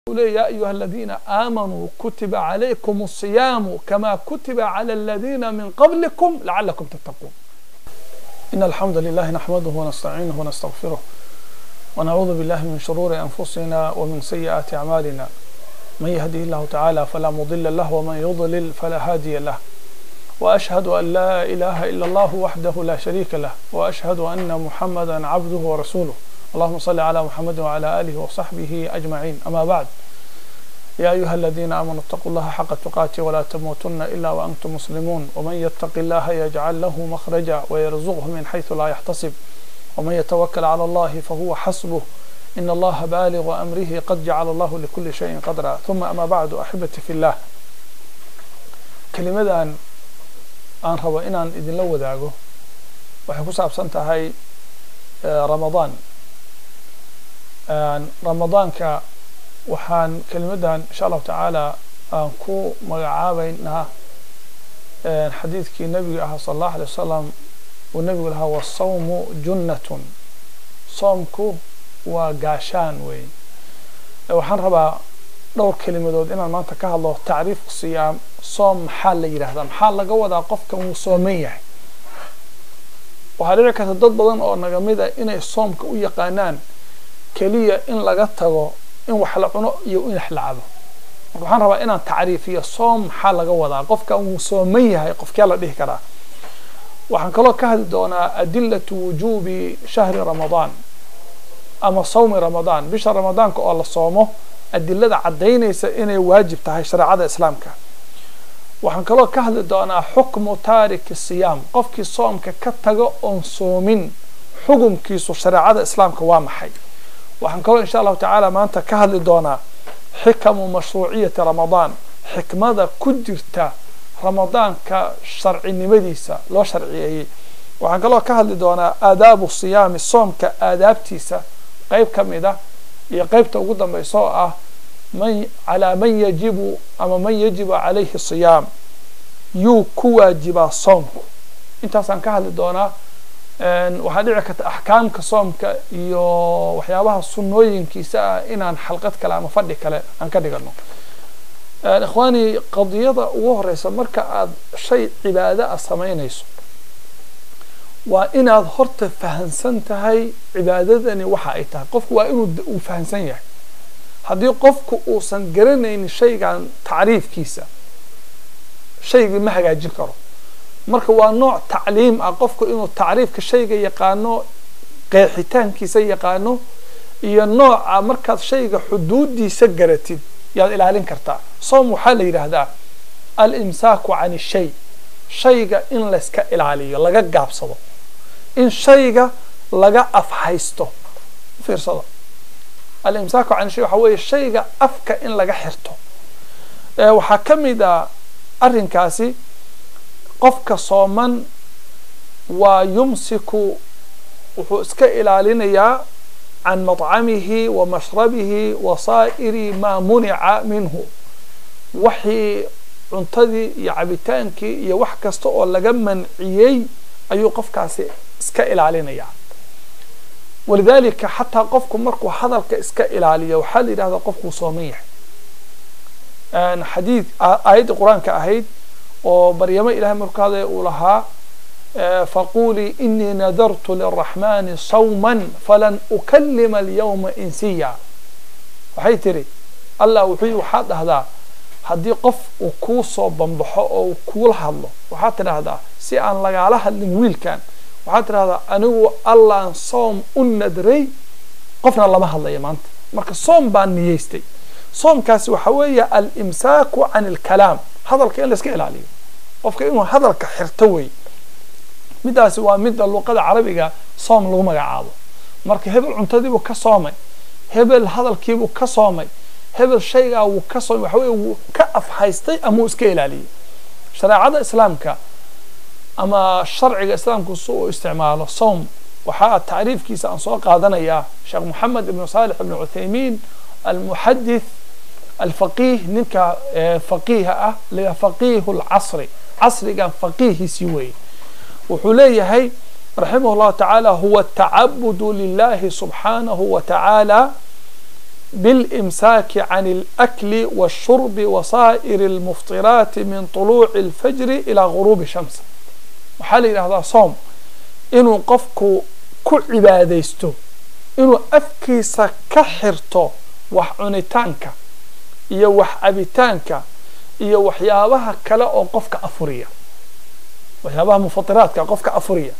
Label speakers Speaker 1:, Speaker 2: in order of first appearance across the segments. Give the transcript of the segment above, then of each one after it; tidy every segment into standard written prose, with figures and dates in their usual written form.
Speaker 1: يا أيها الذين آمنوا كتب عليكم الصيام كما كتب على الذين من قبلكم لعلكم تتقون. إن الحمد لله نحمده ونستعينه ونستغفره ونعوذ بالله من شرور أنفسنا ومن سيئات أعمالنا، من يهده الله تعالى فلا مضل له ومن يضلل فلا هادي له، وأشهد أن لا إله إلا الله وحده لا شريك له، وأشهد أن محمدا عبده ورسوله. اللهم صل على محمد وعلى آله وصحبه أجمعين. أما بعد، يا أيها الذين آمنوا اتقوا الله حق تقاته ولا تموتن إلا وأنتم مسلمون، ومن يتق الله يجعل له مخرجا ويرزقه من حيث لا يحتسب، ومن يتوكل على الله فهو حسبه، إن الله بالغ أمره قد جعل الله لكل شيء قدرا. ثم أما بعد، أحبتي في الله، كلمة aan rabo inaan idinla wadaago waxay ku saabsan tahay Ramadaan. Ramadaanka waxaan kelimadan insha Allah taala aan ku magacaabaynaa xadiidkii nabiga ah sallallahu alayhi wasallam oo nabigu lahaa was-sawmu junnatun, soomku waa gaashaan weyn. waxaan rabaa dhowr kelimadood inaan maanta ka hadlo tacriif siyaam. soom maxaa la yiraahdaa? maxaa laga wadaa qofka uu sooman yahay? waxaa dhici karta dad badan oo naga mid ah inay soomka u yaqaanaan kaliya in laga tago in wax la cuno iyo in wax la cabo. waxaan rabaa inaan tacriifiyo soom maxaa laga wadaa, qofka uu sooman yahay qofkee la dhihi karaa. waxaan kaloo ka hadli doonaa adillatu wujubi shahri ramadaan ama sawmi ramadaan, bisha ramadaanka oo la soomo adillada cadaynaysa inay waajib tahay shariicada islaamka. waxaan kaloo ka hadli doonaa xukmu taariki siyaam, qofkii soomka ka tago oon soomin xukumkiisu shariicada islaamka waa maxay. waxaan kaloo insha allahu tacaala maanta ka hadli doonaa xikamu mashruuciyati ramadaan, xikmada ku jirta ramadaanka sharcinimadiisa loo sharciyeeyey. waxaan kaloo ka hadli doonaa aadaabu siyaami, soomka aadaabtiisa qayb ka mid ah iyo qaybta ugu dambaysa oo ah على من يجب أما من يجب عليه الصيام، يو كواجب صومك. انت سان كهل دونا waxaa dhici karta axkaamka soomka iyo waxyaabaha sunnooyinkiisa inaan xalqad kale ama fadhi kale aan ka dhigano. ikhwaani, qadiyada ugu horeysa marka aad shay cibaado ah samaynayso waa inaad horta fahansan tahay cibaadadani waxa ay tahay. qofku waa inuu fahansan yahay. haddii qofku uusan garanaynin shaygan tacriifkiisa, shaygii ma hagaajin karo. marka waa nooc tacliim ah qofku inuu tacriifka shayga yaqaano, qeexitaankiisa yaqaano, iyo nooca markaad shayga xuduudiisa garatid yaad ilaalin kartaa. soom waxaa la yidhaahdaa al-imsaaku can shay, shayga in layska ilaaliyo, laga gaabsado, in shayga laga afhaysto. fiirsada, al-imsaaku can shay waxa weeye shayga afka in laga xirto. waxaa ka mid ah arrinkaasi qofka sooman waa yumsiku, wuxuu iska ilaalinayaa can madcamihi wa mashrabihi wa saa'iri maa munica minhu, waxii cuntadii iyo cabitaankii iyo wax kasta oo laga manciyey ayuu qofkaasi iska ilaalinayaa. walidaalika xataa qofku markuu hadalka iska ilaaliyo waxaa la yidhahdaa qofkuu sooman yahay. xadiid aayadda qur-aanka ahayd oo maryamo ilahay markuu hadlay uu lahaa faqulii inii nadartu liraxmani sawman falan ukalima alyawma insiya. waxay tiri allah wuxuu waxaad dhahdaa haddii qof uu kuu soo bambaxo oo uu kuula hadlo, waxaad tidhaahdaa si aan lagaala hadlin wiilkan, waxaad tidhahdaa anigu allaan soom u nadray, qofna lama hadlaya maanta. marka soom baan niyeystay. soomkaasi waxa weeye al-imsaaku can ilkalaam, hadalka in la iska ilaaliyo, qofka inuu hadalka xirto wey. midaasi waa midda luqada carabiga soom lagu magacaabo. marka hebel cuntadiibuu ka soomay, hebel hadalkiibuu ka soomay, hebel shaygaa wuu ka soomay, waxa weye wuu ka afhaystay ama uu iska ilaaliyey. shareecada islaamka ama sharciga islaamku si uu isticmaalo soom waxaa tacriifkiisa aan soo qaadanayaa sheekh moxamed ibnu saalix ibnu cuthaymiin almuxadith alfaqiih, ninka faqiiha ah, la faqiihu lcasri, casrigan faqiihiisii weeye. wuxuu leeyahay raximah llahu tacaala huwa atacabudu lilahi subxaanahu wa tacaala بالإمساك عن الأكل والشرب وصائر المفطرات من طلوع الفجر إلى غروب الشمس وحالي هذا صوم إنه قفكو كعباديستو إنه أفكيس كحرتو وحعنتانك إيا وحعبتانك إيا وحيابها كلا أو قفك أفرية وحيابها مفطرات كقفك أفرية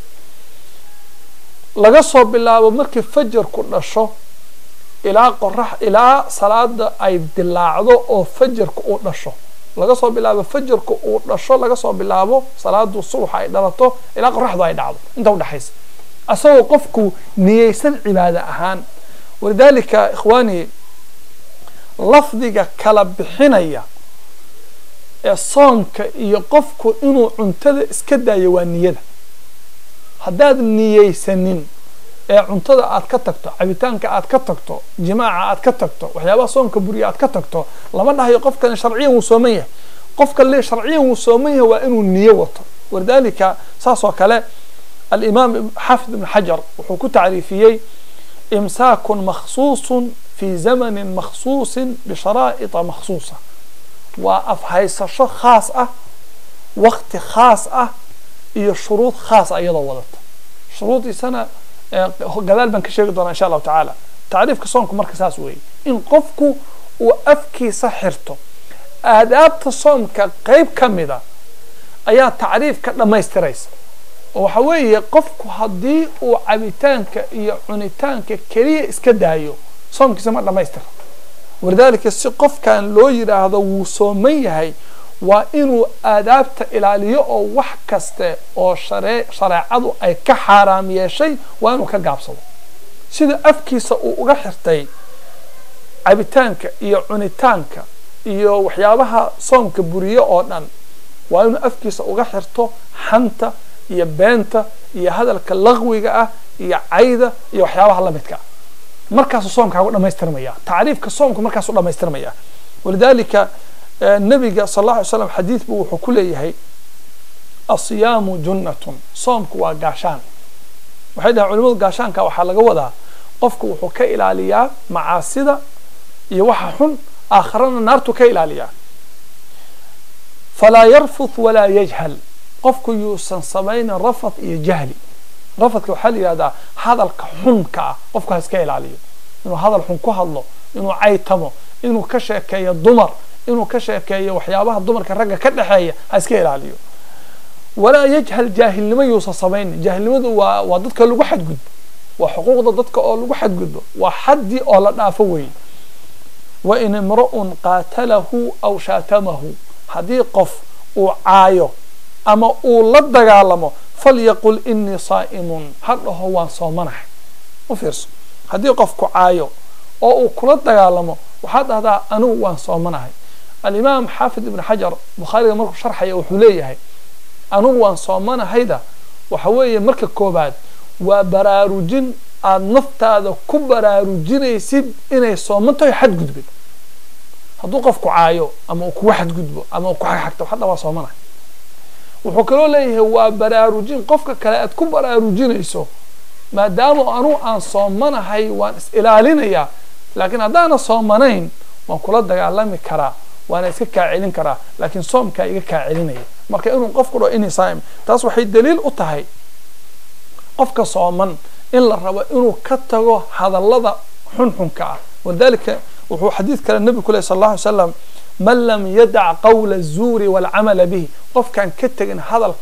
Speaker 1: لقصوا بالله ومركي فجر كل شو إلى قرح إلى صلاة أي دلاعدو أو فجر كأوت شو لقصوا بالله فجر كأوت شو لقصوا بالله صلاة الصبح أي دلتو إلى قرح ضاي دعوة أنت وده حيس أسوي قفكو نيسن عبادة أهان ولذلك إخواني لفظك كلب حنية الصومك يقفكو إنه عنتد إسكدا يوانية هداد نيسنين cuntada aad ka tagto cabitaanka aad ka tagto jimaaca aad ka tagto waxyaabaha soonka buriya aad ka tagto lama dhahayo qofkan sharciyan uu sooman yahay qofka le sharciyan uu sooman yahay waa inuu niyo wato wadaalika saasoo kale al-imam Hafid ibn Hajar wuxuu ku taariifiyay imsaakun makhsuusun fi zamanin makhsuusin bi sharaa'it makhsuusa wa afhaysasho khaas ah waqti khaas ah iyo shuruud khaas ayadoo wadata shuruudii sana قدال بان كشيء دونا إن شاء الله تعالى تعريف كصومك مركز هاسوي إن قفكو وأفكي سحرته آداب الصوم كقيب كمدا أيا تعريف كذا ما يستريس وحوي قفكو هدي وعبيتانك يعنيتانك كريه إسكدايو صومك سمع ما يستر ولذلك السقف كان لو يرى هذا وصومية هي وإنه آدابته إلى أو وحكسته أو شريعته أي كحرام يا شيء وإنه كجابصه سيد أفكيس وغحرتي عبيتانك يعنيتانك وحيابها صومك بريه أو وإنه أفكيس وغحرته حنته يبانته هذا اللغوي يا عيده وحيابها الله متكا مركز صومك هو ما يسترميه تعريف كصومك مركز الله ما يسترميه ولذلك النبي صلى الله عليه وسلم حديث بوحو كله الصيام جنة صومك وقاشان وحيدا علماء قاشان كوحا لقوضها قفك وحو كإلاليا معاصدة يوححن آخرين النارتو كإلاليا فلا يرفث ولا يجهل قفك يوسن صبين رفث يجهلي رفث كوحالي هذا الكحنك قفك هسكي إلاليا إنه هذا الحنكوها الله إنه عيتمه إنه كشك يضمر إنه كشك وحيابها الضمر كرجع كده حية هسكيل عليه ولا يجهل جاهل لما يوصل صبين جاهل لما وضدك اللي واحد جد وحقوق ضدك اللي واحد جد وحدي أو لا فوي وإن امرؤ قاتله أو شاتمه هذه قف وعايه أما أولد علمه فليقل إني صائم هذا هو صومنه وفيرس هذه قف كعايه أو كلد علمه وهذا هذا أنا وان صومنه الإمام حافظ ابن حجر بخاري مركب شرحه وحليه أنا وان صومنه هيدا وحوي مركب كوباد وبراروجين النفط هذا كبراروجين يسيب إنه صومنته يحد جدبه هذا قف كعايو أما كواحد جدبه أما كواحد حتى وحده وصومنه وحكلوا ليه هو براروجين قفك كلاء كبراروجين يسو ما دام أنا صومنه هاي وان إلى يا لكن هذا أنا صومنين وكل دجالمي كرا وأنا إسكع علين كرا لكن صوم كإيكع عليني مركا إنه قف كله إني صائم تصبح الدليل أطهي قفك صومن إلا الروا إنه كتره هذا اللذا حن كا ولذلك وهو حديث كان النبي كله صلى الله عليه وسلم من لم يدع قول الزور والعمل به قف كان كتر إن هذا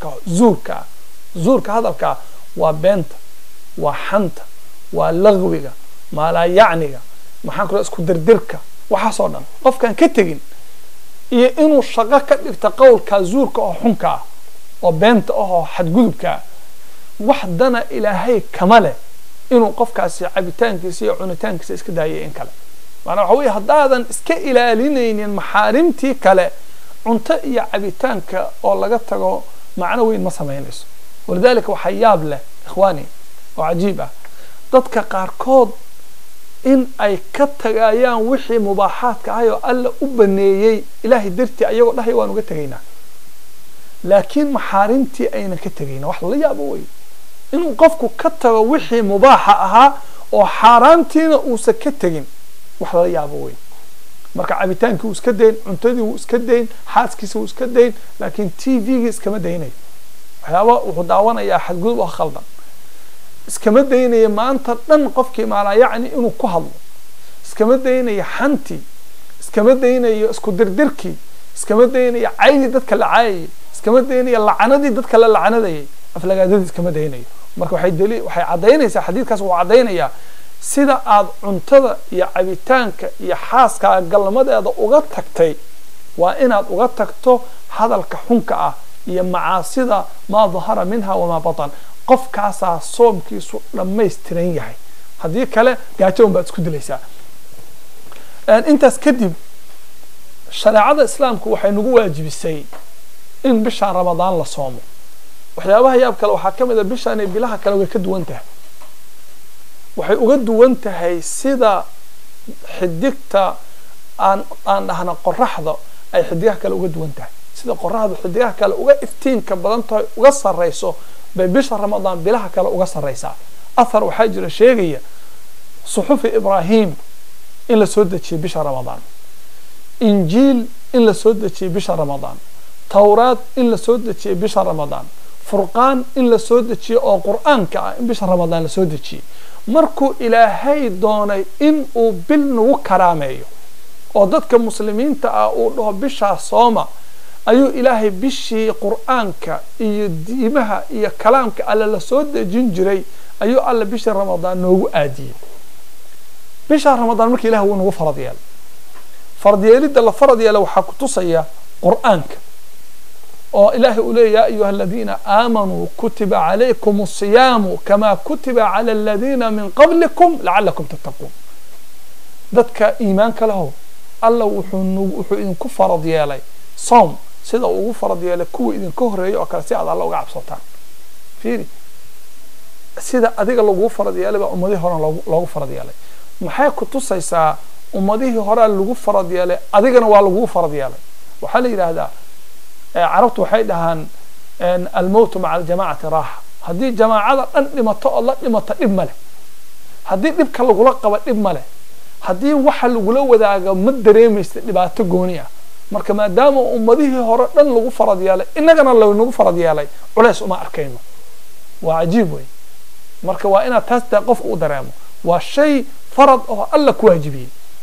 Speaker 1: زور هذا الكا وبنت وحنت ولغوية ما لا يعني maxaan kula isku dirdirka waxa soo dhan qofkan ka tagin iyo inuu shaqo ka dhigto qowlka zuurka oo xunka oo beenta oo xadgudubka wax dana ilaahay kamale inuu qofkaasi cabitaankiisa iyo cunitaankiisa iska daayay in kale maana waxa weey hadaadan iska ilaalinaynin maxaarimtii kale cunto iyo cabitaanka oo laga tago macna weyn ma sameynayso walidaalka waxa yaab leh ikhwaani oo cajiib ah dadka qaarkood in ay ka tagayaan wixii mubaaxaadka ah oo alla u baneeyay ilaahay dartii ayagoo dhahay waan uga tagaynaa laakiin maxaarimtii ayna ka tagayna wax la yaabo way inuu qofku ka tago wixii mubaaxa ahaa oo xaraamtiina uu ka tagin wax la yaabo weyn marka cabitaankii uu iska dayn cuntadii uu iska dayn xaaskiisa uu iska dayn laakiin TV-ga iskama daynayo waxyaaba wuxuu daawanayaa xadgudub oo khaldan iskama daynaya maanta dhan qofkii maala yacni inuu ku hadlo iskama daynaya xanti iskama daynayo isku dirdirkii iskama daynaya caydi dadka la caayay iskama daynaya lacanadii dadka la lacanadayay aflagaadadii iskama daynayo marka waxay cadaynaysaa xadiidkaas uu cadaynayaa sida aad cuntada iyo cabitaanka iyo xaaska galmadeeda uga tagtay waa inaad uga tagto hadalka xunka ah iyo macaasida ma dhahara minha wama batan qofkaasaa soomkiisu dhammaystiran yahay haddii kale gaajo un baad isku dilaysaa intaas kadib shareecada islaamku waxay nagu waajibisay in bishaan ramadaan la soomo waxyaabaha yaab kale waxaa ka mid a bishaan bilaha kale way ka duwan tahay waxay uga duwan tahay sida xidigta aan dhahna qoraxda ay xidigaha kale uga duwan tahay sida qoraxdu xidigaha kale uga iftiinka badan tahay uga sareyso bay bisha ramadaan bilaha kale uga sareysaa athar waxaa jira sheegaya suxufi ibraahim in la soo dejiyay bisha ramadaan injiil in la soo dejiyay bisha ramadaan tawraad in la soo dejiyay bisha ramadaan furqaan in la soo dejiyay oo qur'aanka ah in bisha ramadaan la soo dejiyay markuu ilaahay doonay in uu bil nagu karaameeyo oo dadka muslimiinta ah uu dhaho bishaa sooma ayuu ilaahay bishii qur'aanka iyo diimaha iyo kalaamka alle la soo dejin jiray ayuu alle bishii ramadaan noogu aadiyey bisha ramadaan markii ilaahay uu nagu farad yeelay farad yeelidda la farad yeelay waxaa ku tusaya qur'aanka oo ilaahay uu leeyahay yaa ayuha aladiina aamanuu kutiba calaykum asiyaamu kamaa kutiba cala aladiina min qablikum lacalakum tattaquun dadka iimaanka lahow alla wuxuu idinku farad yeelay soom sida uu ugu farad yeelay kuwa idinka horeeya oo kale si aad alla uga cabsataan fiiri sida adiga lagu farad yeelay baa ummadihii hore loogu farad yeelay maxay ku tusaysaa ummadihii hore lagu farad yeelay adigana waa lagu farad yeelay waxaa la yiraahdaa carabtu waxay dhahaan almowt maca aljamaacati raaxa haddii jamaacada dhan dhimato oo la dhimato dhib ma leh haddii dhibka lagula qabo dhib ma leh haddii waxa lagula wadaaga ma dareemaysa dhibaato gooni ah marka maadaama ummadihii hore dhan lagu farad yeelay innagana nagu farad yeelay culays uma arkayno waa cajiib wey marka waa inaad taas taa qof u dareemo waa shay farad oo alla ku waajibiyey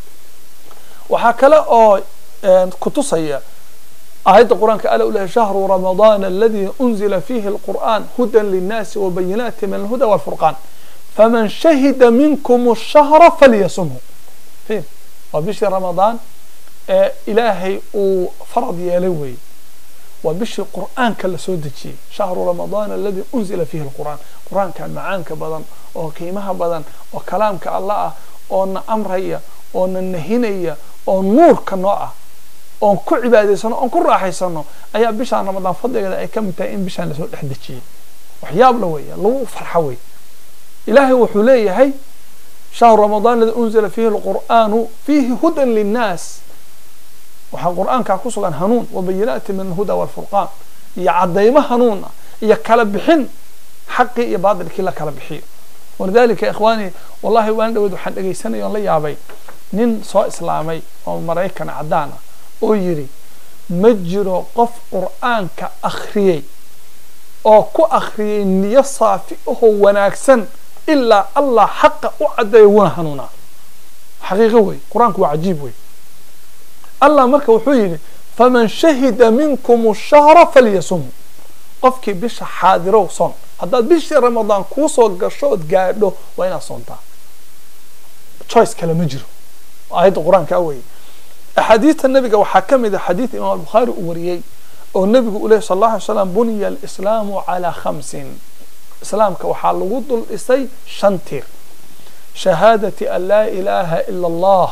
Speaker 1: waxaa kale oo ku tusaya آية القرآن قال له شهر رمضان الذي أنزل فيه القرآن هدى للناس وبينات من الهدى والفرقان فمن شهد منكم الشهر فليصمه فين وبشر رمضان إلهي وفرض يلوي وبشر القرآن كلا سودتشي شهر رمضان الذي أنزل فيه القرآن القرآن كان معانك بدن وكيمها بدن وكلامك الله وأن أمرية وأن النهينية ونور كنوعه oon ku cibaadaysano oon ku raaxaysano ayaa bishaan ramadaan fadligeeda ay ka mid tahay in bishaan lasoo dhex dejiyey waxyaab la weeya lagu farxo wey ilaahay wuxuu leeyahay shahru ramadaan alladii unzila fiihi alqur'aanu fiihi hudan linnaas waxaa qur'aankaa ku sugan hanuun wabayinaati min alhuda waalfurqaan iyo cadaymo hanuun ah iyo kala bixin xaqii iyo baadilkii la kala bixiyo walidaalika ikhwaani wallahi waan dhaweyd waxaan dhegaysanay oon la yaabay nin soo islaamay oo maraykan caddaan ah oo yiri ma jiro qof qur'aanka akhriyay oo ku akhriyay niyo saafi oo wanaagsan ilaa allah xaqa u cadeeyo wana hanuuna xaqiiqo way qur'aanku waa cajiib way allah marka wuxuu yiri faman shahida minkum ash-shahra falyasum qofkii bisha xaadiro soon haddaad bishii ramadaan ku soo gasho gaadho waa inaad soontaa choice kale ma jiro aayadda qur'aanka way أحاديث النبي وحكم حديث إمام البخاري وريي أو النبي عليه صلى الله عليه وسلم بني الإسلام على 5 إسلام كوحال وضل الإسي شنتير شهادة أن لا إله إلا الله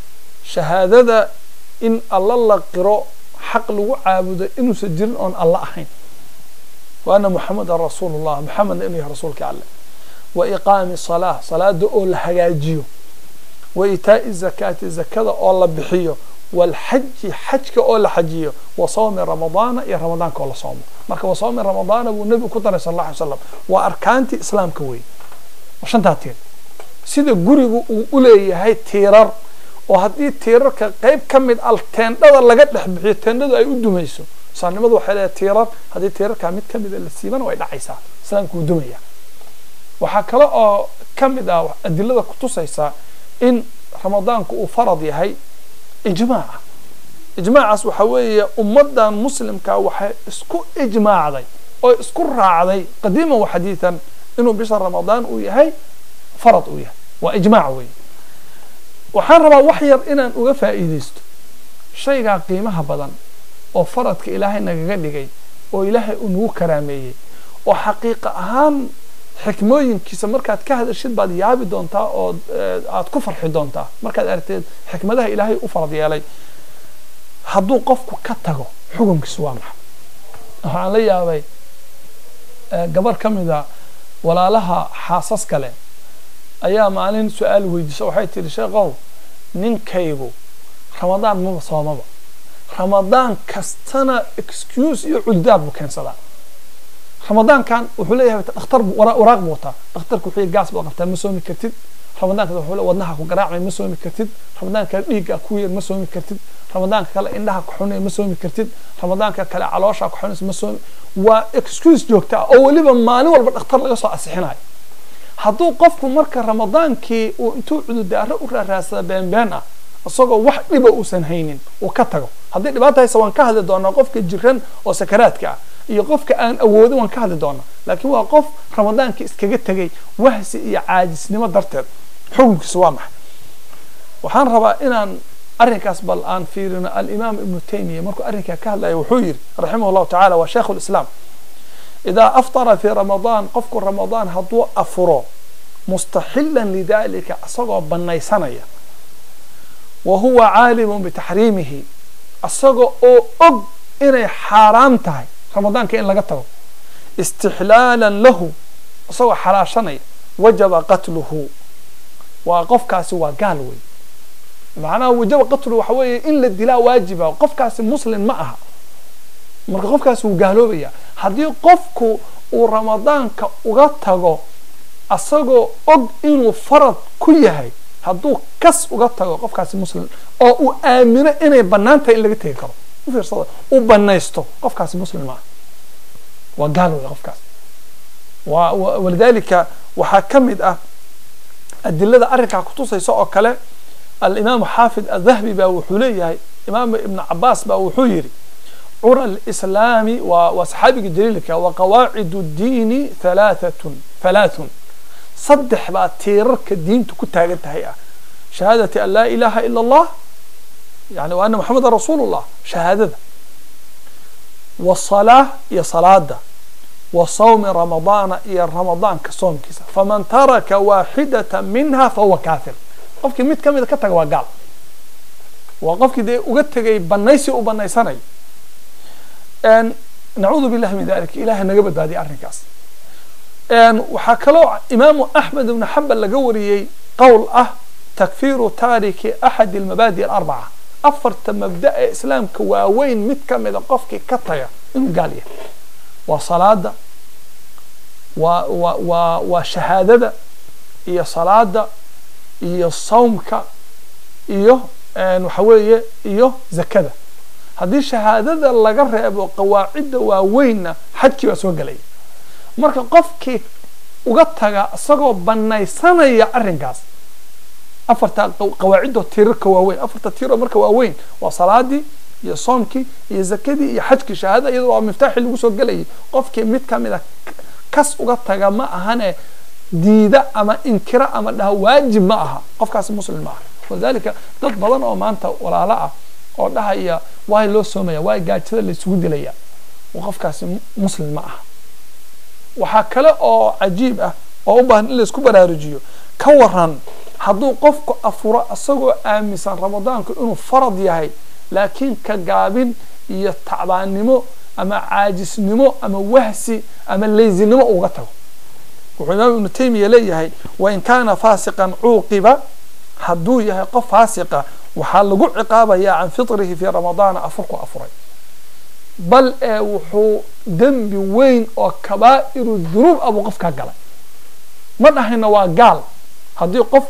Speaker 1: شهادة إن الله قراء حق لو عابد إنه سجن أن الله أحين وأن محمد رسول الله محمد إنه رسولك الله وإقام الصلاة صلاة دول حجاجيو وإيتاء الزكاة الزكاة الله بحيه والحج حجك أول حجيه وصوم رمضان يا رمضان كله صوم مركب وصوم رمضان والنبي كتر صلى الله عليه وسلم وأركانتي إسلام كوي وشن تاتين سيد جوري أولي هاي تيرر oo haddii tiirarka qayb ka mid ah teendhada laga dhex bixiyo teendhadu ay u dumayso islaamnimadu waxay leedahay tiirar haddii tiirarka mid ka mid la siibana way dhacaysaa islaamku wuu dumaya waxaa kale oo ka mid ah adilada ku tusaysa in ramadaanku uu farad yahay ijmaaca ijmaacaas waxa weeye ummadan muslimka waxay isku ijmaacday oo isku raacday qadiiman wa xadiidan inuu bisha ramadaan uu yahay farad uu yahay waa ijmaac weeye waxaan rabaa wax yar inaan uga faa'iideysto shaygaa qiimaha badan oo faradka ilaahay nagaga dhigay oo ilaahay uu nagu karaameeyey oo xaqiiqa ahaan xikmooyinkiisa markaad ka hadashid baad yaabi doontaa oo aad ku farxi doontaa markaad aragteed xikmadaha ilaahay u farad yeelay hadduu qofku ka tago xukunkiisu waa maxay waxaan la yaabay gabar ka mida walaalaha xaasas kale ayaa maalin su-aal weydiisa waxay tihi sheekhow ninkaygu ramadaan maba soomaba ramadaan kastana excuse iyo cuddaad buu keensadaa ramadaankan wuxuu leeyahay dhakhtar waraaq buu wataa dhakhtarku wuxuu gaas buu qabtaa ma soomi kartid ramadaanka wuxuu leeyahay wadnaha ku garaacmay ma soomi kartid ramadaanka dhiigga ku yar ma soomi kartid ramadaanka kale indhaha ku xunay ma soomi kartid ramadaanka kale caloosha ku xunay ma soomi waa excuse joogta oo waliba maalin walba dhakhtar laga soo asixinayo hadduu qofku marka ramadaankii uu intuu cududaaro u raaraasada been ah isagoo wax dhiba uusan haynin uu ka tago haddii dhibaato haysa waan ka hadli doonaa qofka jiran oo sakaraadka ah iyo qofka aan awoodin waan ka hadli doonaa laakiin waa qof ramadaankii iskaga tegay wahsi iyo caajisnimo darteed xukunkiisa waa maxay waxaan rabaa inaan arrinkaas bal aan fiirino alimaam ibnu taymiya markuu arrinkaa ka hadlaya wuxuu yidhi raximah allahu tacala waa sheekhu lislaam إذا أفطر في رمضان قفك رمضان هدو أفرو مستحلا لذلك أصغى بنيسانيا وهو عالم بتحريمه أصغى أو إني حرامته رمضان كإن لقته استحلالا له أصغى حراشانيا وجب قتله وقف كاسي وقالوي معناه وجب قتله وحوي إلا الدلاء واجبة وقف كاسي مسلم معها marka qofkaas uu gaaloobaya hadii qofku uu ramadaanka uga tago asagoo og inuu farad ku yahay haduu kas uga tago qofkaas muslim oo uu aamino inay banaanta in laga tagi karo u fiirsada uu banaysto qofkaas muslim ah waa gaaloobay qofkaas walidaalika waxa kamid ah adillada arrinka ku tusayso oo kale al-imam xaafid al-dhahabi baa wuxuu leeyahay imaam ibn abbas baa wuxuu yiri عرى الإسلام وصحابي الجليل وقواعد الدين ثلاث صدح بقى تيرك الدين تكتها قلتها شهادة أن لا إله إلا الله يعني وأن محمد رسول الله شهادة والصلاة يا صلاة وصوم رمضان يا رمضان كصوم كيسا فمن ترك واحدة منها فهو كافر قفك ميت كم إذا كتها وقال وقفك دي وقتك بنيسي وبنيساني أن نعوذ بالله من ذلك إله نجبت هذه الركاز أن وحكلوا إمام أحمد بن حنبل لجوري قول تكفير تارك أحد المبادئ الأربعة أفرت مبدأ إسلام كواوين متكمل قفك كطية إنه قال وصلاة وشهادة هي صلاة هي صومك هي وحوية هي زكاة هذه شهادة laga reebo qawaacida waaweyna xajki waa soo galay marka qofkii uga taga asagoo banaysanaya arrinkaas afarta qawaacida tiirka waaweyn afarta tiiro marka waaweyn waa salaadii iyo soomkii iyo zakadii iyo xajki shahada iyadoo waa miftaax lagu soo galay qofkii mid kamid ah kas uga taga ma ahane diida ama inkira ama dhaha waajib ma aha qofkaas muslim ma aha wadaalika dad badan oo maanta walaala ah oo dhahaya way loo soomaya way gaajada la isugu dilaya waqafkaas muslim ma aha waxa kale oo cajiib ah oo u baahan in la isku baraarujiyo ka waran haduu qofku afuro asagoo aaminsan ramadaanku inuu farad yahay laakiin ka gaabin iyo tacbaanimo ama caajisnimo ama wahsi ama leezinimo uga tago wuxuu imaam ibn taymiya leeyahay wa in kana fasiqan uqiba haduu yahay qof fasiqa waxaa lagu ciqaabayaa can fitrihi fi ramadaan afurku afuray bal wuxuu dambi weyn oo kabaa'iru dunuub abu qofka galay ma dhahayna waa gaal haddii qofku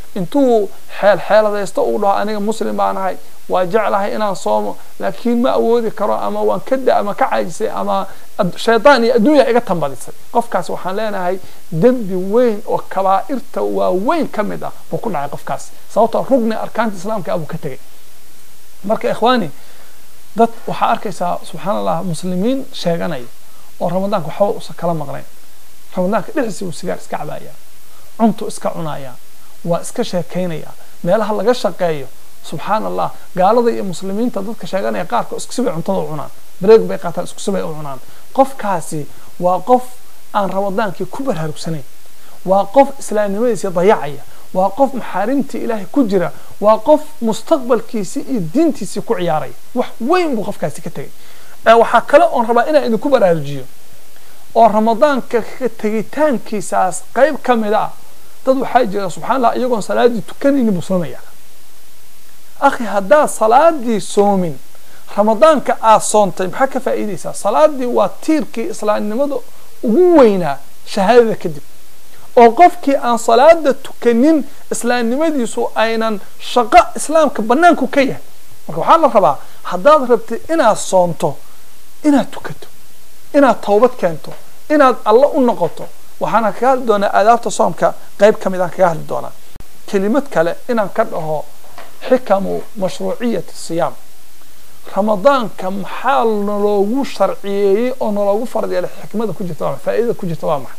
Speaker 1: intuu xeeladaysto uu dhaho aniga muslim baan ahay waa jeclahay inaan soomo laakiin ma awoodi karo ama waan kada ama ka caajisay ama shaytaan iyo adduunya iga tambadisay qofkaas waxaan leenahay dambi weyn oo kabaa'irta waa weyn kamid ah buu ku dhacay qofkaas sababtoo rugni arkaanta islaamka abu ka tagay marka ikhwaani dad waxa arkaysaa subhanallah muslimiin sheeganay oo ramadaanka waxa uu kala maqleen ramadaanka dhixisi uu sigaar iska cabaaya cunto iska cunaya waa iska sheekeynaya meelaha laga shaqeeyo subhanallah gaalada iyo muslimiinta dadka sheeganaya qaarkood isku sibay cuntada cunaan break bay qaataan isku sibay u cunaan qofkaasi waa qof aan ramadaankii ku baraarugsaneyn waa qof islaamnimadiisa dayacaya waa qof maxaarimta ilaahay ku jira waa qof mustaqbalkiisa iyo diintiisa ku ciyaaray wax weyn buu qofkaasi ka tagay waxa kale oo rabaa inaan idinku baraarujiyo oo ramadaanka ka tagitaankiisaas qayb kamid ah dad waxaa jira subhanallah iyagoon salaadii tukanaynin buu soomaya akhi haddaa salaadii soomin ramadaanka aad soontay maxaa ka faa'iidaysaa salaadii waa tiirkii islaamnimada ugu weynaa shahaadada kadib oo qofkii aan salaada tukanin islaamnimadiisu aynan shaqo islaamka banaanku ka yahay marka waxaa la rabaa haddaad rabtid inaad soonto inaad tukato inaad tawbad keento inaad alla u noqoto waxaana kaga hadli doonaa aadaabta soomka qayb kamid aan kaga hadli doonaa kelimad kale inaan ka dhaho xikamu mashruuciyati siyaam ramadaanka maxaa naloogu sharciyeeyey oo naloogu farad yeelay xikmada ku jirta faa'iidada ku jirta waa maxay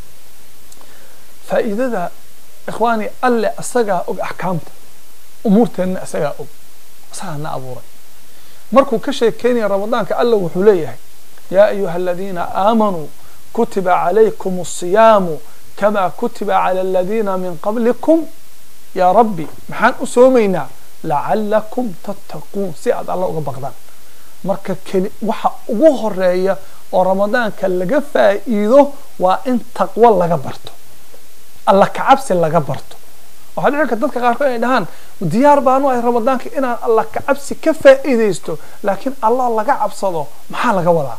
Speaker 1: faa'iidada ikhwaani alle asagaa og axkaamta umuurteena asagaa og asagaa na abuuray markuu ka sheekeynaya ramadaanka alle wuxuu leeyahay yaa ayuha aladiina aamanuu kutiba calaykum الصiyaamu kama kutiba cala aladiina min qablikum yaa rabbi maxaan u soomaynaa lacalakum tattaquun si aad alla uga baqdaan marka waxa ugu horeeya oo ramadaanka laga faa'iido waa in taqwo laga barto alla kacabsi laga barto waxaa dhici karta dadka qaarkood inay dhahaan diyaar baanu ahay ramadaanka inaan alla kacabsi ka faa'iidaysto laakiin allah laga cabsado maxaa laga wadaa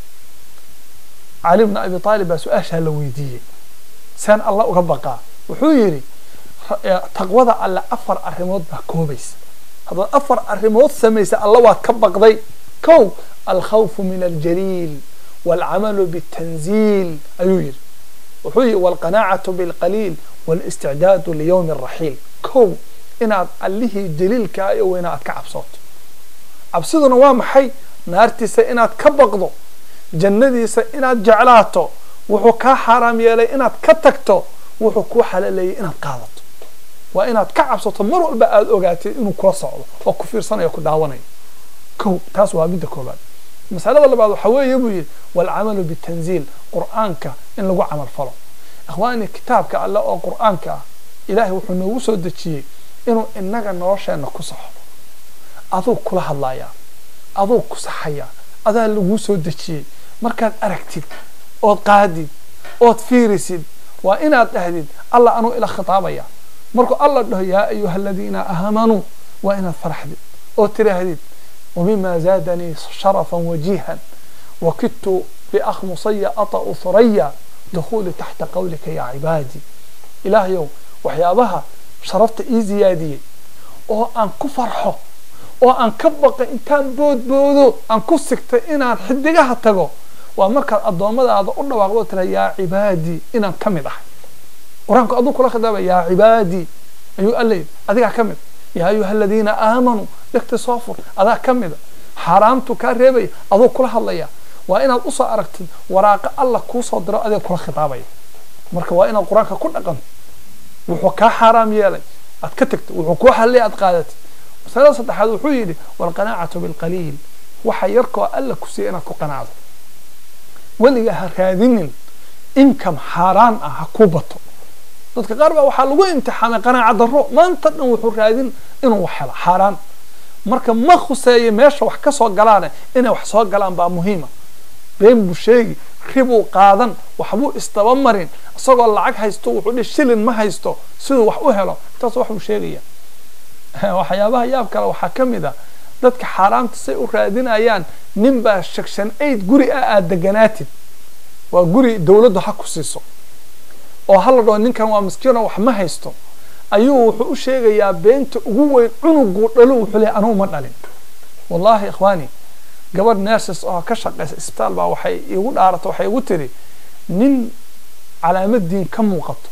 Speaker 1: cali ibn abi talib baa su-aashaa la weydiiyey saan alla uga baqaa wuxuu yidhi taqwada alle afar arrimood baa koobaysa haddaad afar arrimood samaysa alla waad ka baqday kow alkhawfu min aljaliil waalcamalu bitanziil ayuu yidhi wuxuu yidhi waalqanaacatu bilqaliil والاستعداد ليوم الرحيل كو إن اللي جليل كأي وين أتكعب صوت عبصدنا وامحي نارتي سإنات كبقضو جندي سإنات جعلاته وحكا حرام يلي إنات كتكتو وحكو حلالي إنات قادت وإنات كعب صوت مروا بقى الأوقاتي إنو كوصعوا وكفير صنع يكون دعواني كو تاسوا بيدا كوبان مسألة اللي بعضو حوالي يبوي والعمل بالتنزيل قرآنك إن لقوا عمل فلو أخواني كتابك الله أو قرآنك إلهي وحنو وسود الشيء إنه إنك نرشة إنك صح أذو كل هاللايا أذو كصحيا أذا اللي وسود الشيء مركز أركتيد أو قادي أو تفيرسيد وإن أتهديد الله أنو إلى خطابيا مركو الله له يا أيها الذين آمنوا وإن فرحديد أو ترهديد ومما زادني شرفا وجيها وكدت بأخ مصيا أطأ ثريا دخول تحت قولك يا عبادي إلهي وحيابها شرفت زيادية أو أن كفرحه أو أن كبق إنتان بودو أن كسكت إن حدقها تقو ومركز الضوامد هذا قلنا وقلت يا عبادي إن كمده ورانك أدو كل خدابة يا عبادي أيها قال لي أديك كمد يا أيها الذين آمنوا اكتصافر أدا كمده حرامت كاريبي أدو كل هالليا وإن الأصى أركتد وراق الله كوصى درا أدي كل خطابي مركب وإن القرآن كل أقم وحكا حرام يالي أتكتكت وحكوا حلي أتقادت ثلاثة أحد وحيدي والقناعة بالقليل وحيركوا ألا كسيئنا كقناعة واللي هكذين إنكم حرام أحكوبته dadka qaar baa waxa lagu imtixaamay qanaaca daro maanta dhan wuxuu raadin inuu wax helo xaraan marka ma khuseeyo meesha wax ka soo galaan inay wax soo galaan baa muhiima been buu sheegi ribu qaadan waxbuu istaba marin isagoo lacag haysto wuxuu shilin ma haysto sidoo wax u helo taas wax uu sheegaya waxyaabaha yaab kale waxa kamid ah dadka xaraamta say u raadinayaan nin baa shakshan 8 guri aad deganaatid waa guri dawladdu xaq ku siiso oo hal dhoo ninkan waa miskiin wax ma haysto ayuu wuxuu u sheegayaa beenta ugu weyn cunugu dhalo wuxuu leeyahay anuu ma dhalin wallahi ikhwaani gabadh nurses oo ka shaqeysa isbitaal baa waxay igu dhaarato waxay igu tiri nin calaamad diin ka muuqato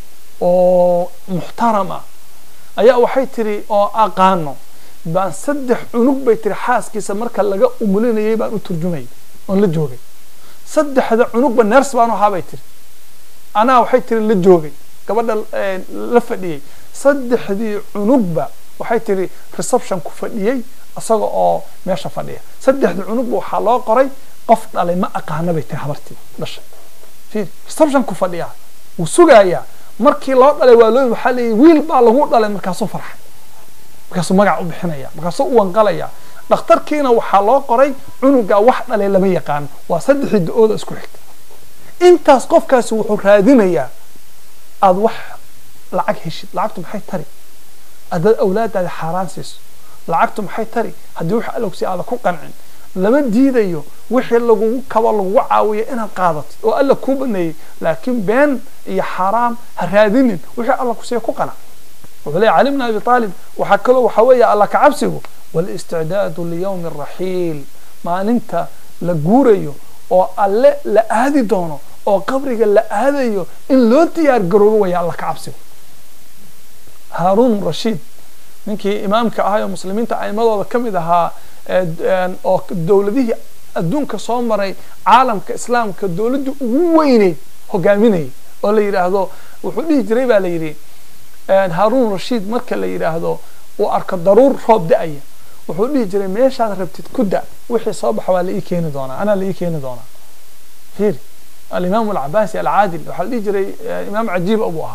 Speaker 1: oo muxtarama ayaa waxay tiri oo aqaano baan 3 cunug bay tiri xaaskiisa marka laga umulinayay baan u turjumay oo la joogay 3 cunug ba nurse baan u haabay tiri ana waxay tiri la joogay gabadha la fadhiyay 3 cunugba waxay tiri reception ku fadhiyay asaga oo meesha fadhiya 3 cunugba waxa loo qoray qof dhalay ma aqaana bay tiri habartii dhashay fiir reception ku fadhiya uu sugaaya markii loo dhalay waa loo waxa leeyahay wiil baa lagu dhalay markaas uu farxay markaas uu magac u bixinaya markaas uu wanqalaya dhakhtarkiina waxa loo qoray cunuga wax dhalay lama yaqaan waa 3 da'ooda isku xigta intaas qofkaasi wuxuu raadinayaa aad wax lacag heshid lacagtu maxay tari adad awlaadaada xaraan siiso lacagtu maxay tari hadii wax alogsi aad ku qancin lama diidayo wixii lagu kaba lagu caawiyo inaad qaadato oo alla ku baneeyay laakiin been iyo xaraam ha raadinin wixii alla ku ku qana وعلي علمنا أبي طالب وحكله وحوية الله كعبسه والاستعداد ليوم الرحيل ما أنت لجوريو أو الله لأهدي دونه أو قبرك لأهديه إن لو تيار جرو ويا الله كعبسه هارون الرشيد منك إمامك أهاي المسلمين تعي ماذا كم إذا ها أو الدولة دي الدون كصامري عالم كإسلام كدولة دي ويني هو جاميني ولا يرهدو وحدي جريبة ليري هارون الرشيد مركز اللي يراهدو وأرك الضرور روب دقية وحولي جري ميش هذا ربتت كدا وحي صباح ولا إيه كين دونا أنا اللي إيه كين دونا فير الإمام العباسي العادل وحولي جري إمام عجيب أبوها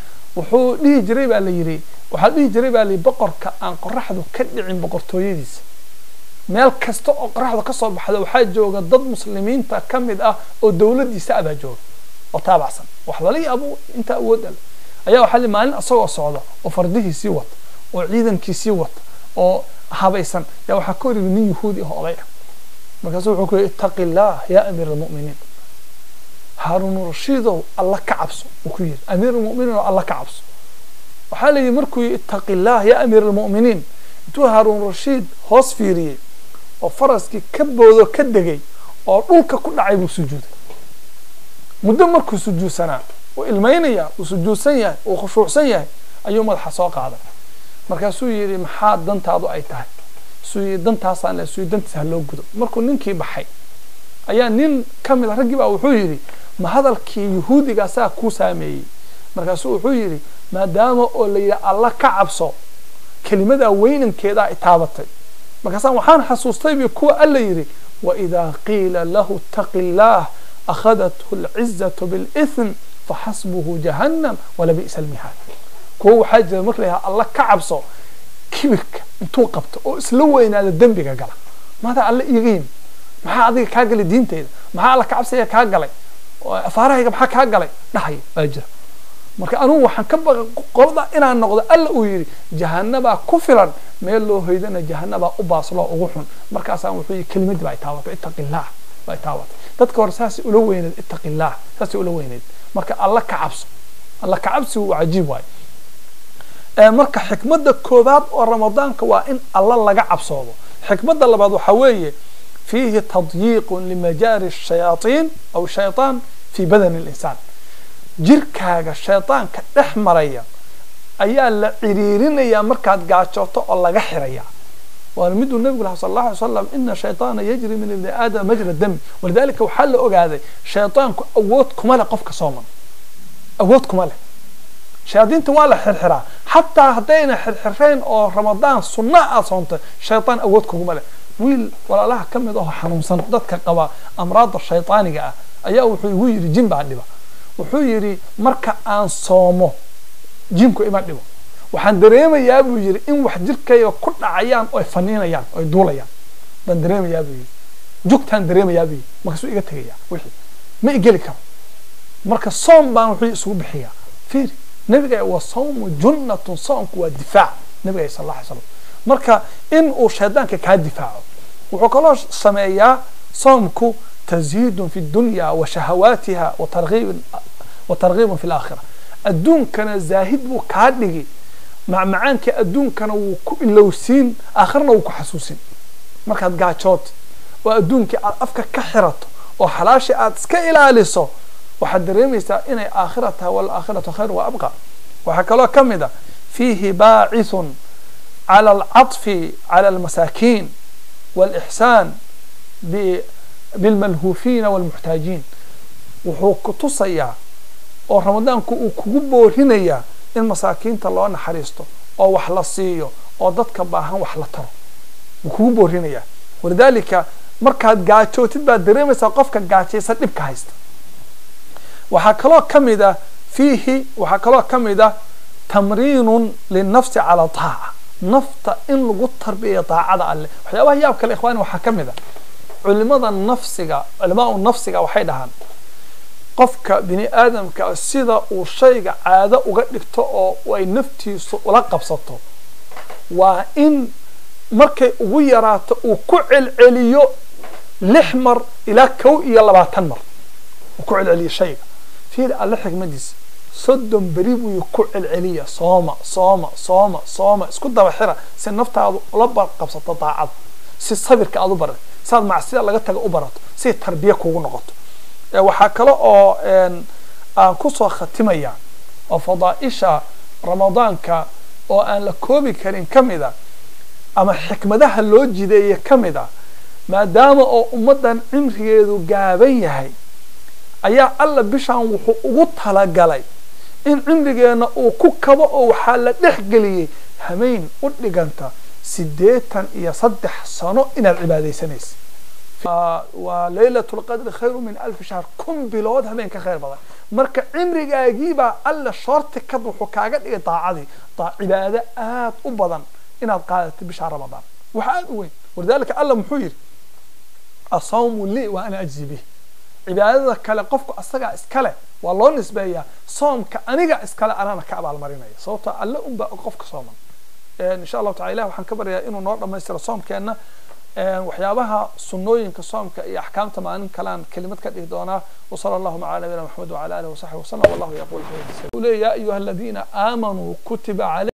Speaker 1: وحولي جري بقى اللي يري وحولي جري بقى اللي بقر كأن قرحه كدع عن بقر تويديس مال كستو قرحه كصباح هذا وحاج جوج ضد مسلمين تكمل والدولة دي سأبها جوج وتابع سن وحولي أبو أنت أودل ayaa waxa maalin asagoo socda oo fardihiisi wata oo ciidankiisi wata oo habaysan yaa waxa ku yiri nin yahuudi ah oday markaas wuxuu ku ittaqillah ya amir almu'minin harun rashid Allah ka cabso wuxuu yiri amir almu'minin Allah ka cabso waxa la yiri markuu ittaqillah ya amir almu'minin intuu harun rashid hoos fiiriyay oo faraski ka boodo ka dagay oo dhulka ku dhacay buu sujuuday muddo markuu sujuudsanaa وإلمينيا وسجوسيا وخشوعسيا أيوم الحصاق هذا مركز سوي محاد دنت هذا أي تاه سوي دنت حصان سوي دنت سهلو جدو مركو ننكي بحي أيا نين كمل رجب أو حجري ما هذا الكي يهودي جالسا كوسامي مركز سوي حجري ما دام أولي الله كعبصو كلمة وين كذا إتابتي مركز وحان حسوستي بيكو ألا يري وإذا قيل له اتق الله أخذته العزة بالإثم فحسبه جهنم ولا بئس المهاد كو حاجه مركلها الله كعبسو كبرك انتو قبط او اسلوين على الذنب كغلا ماذا الله يقين ما ادي كاغلي دينتيدا ما الله كعبسيا كاغلي افارهيga maxaa ka galay dhahay ajir marka anu waxaan ka baqay qolada inaan noqdo alla uu yiri jahannaba ku filan meel loo hoydana jahannaba u baaslo ugu xun markaas aan wuxuu kelimad bay taawato ittaqillah bay taawato dadka horsaas ula weynad ittaqillah saas ula weynad marka Allah ka cabsi waa cajiib waay marka xikmada koobaad oo ramadaanka waa in Allah laga cabsoodo xikmada labaad waxa weeye fihi tadyiq limajari ash-shayatin aw shaytan fi badan al-insan jirkaaga shaytaanka dhaxmaraya ayaa la ciriirinaya markaad gaajoto oo laga xiraya والمد النبي صلى الله عليه وسلم إن الشيطان يجري من ابن آدم مجرى الدم ولذلك وحل أجاذي شيطان أوتكم على قفك صوما أوتكم على شياطين توالى حرحرة حتى هدينا حرحرين أو رمضان صناعة صنت شيطان أوتكم على ويل ولا لا كم يضوها حرم صندتك قوا أمراض الشيطان جاء أيها وحيري جيم بعد دبا وحيري مركا أن صومه جيمكو إيمان دبا waxaan dareemayaa buu yiri in wax jirkayga ku dhacayaan oo faniinayaan oo duulayaan baan dareemayaa buu yiri jugtaan dareemayaa buu markaas iga tagaya wixii ma igeli karo marka soom baan wuxuu isugu bixiyaa fiir nabiga waa soom junnatun soomku waa difaac nabiga sallallahu alayhi wasallam marka in uu shaydaanka ka difaaco wuxuu kaloo sameeyaa soomku taziidun fi dunya wa shahawatiha wa targhib fi al-akhirah أدون كان زاهد وكادجي مع معانك أدون كانوا لوسين آخرنا وكحسوسين مركز قاعد وأدونك أفكار كحرت وحلاش أتسك إلى لسه وحد رميسا إن آخرتها والآخرة خير وأبقى وحكى كم ده فيه باعث على العطف على المساكين والإحسان بالملهوفين والمحتاجين وحوك تصيع ورمضان كوكبور هنا المساكين تلوان حريسته أو وحلصيه أو ضدك باهان وحلطره وكوكبور هنا ولذلك مركز قاعدتو تبقى دريمسا قفك قاعدتي سدبك هايست وحكى كم فيه وحكى كم تمرين للنفس على طاعة نفط إن لغو التربية طاعة الله وحيابها يابك الإخوان وحكم علماء النفس وحيدها قفك بني آدم كأسيدة وشيء عادة وقدكتو وإنفتي ولقب سطو وإن مركي ويرات وكعل عليو لحمر إلى كو يلا باتنمر وكعل علي شيء في اللحق مديس صدم بريبو يكعل عليا صومة اسكت بحرة سنفتها لبر قبصة طاعة سي صبر كأدو برد صار مع السيدة لقتها أبرد سي تربية كو نقط وحكلا أن كسوة ختمية وفضائشة رمضان وأن لكوبي كريم كمدا أما حكمة ده اللوجي دي كمدا ما دام أمدا عمريدو قابيه أيا الله بشان وحوطها لقالي إن عمرينا وكوكبا وحالة دخقلي همين ودقانتا سديتا يصدح صنو إن العبادة سنيس وليلة القدر خير من 1000 شهر كم بلود همين كخير بضا مركا عمريقا يجيبا ألا شرط كدو حكاقات إطاعة عبادة أبضا إن القادة بشهر رمضان وحاد وين ولذلك الله محوير الصوم لي وأنا أجزي به عبادة كلا قفك أستقع إسكالة والله نسبية صوم كأنيقع إسكالة أنا كعب على المرينية صوتا ألا قفك صوما إن شاء الله تعالى وحنكبر يا إنه نور لما يصير الصوم كأنه وحيابها سنوين كصوم كأحكام تمام كلام كلمة كده دونا وصلى الله على نبينا محمد وعلى آله وصحبه وسلم والله يقول يا أيها الذين آمنوا كتب عليكم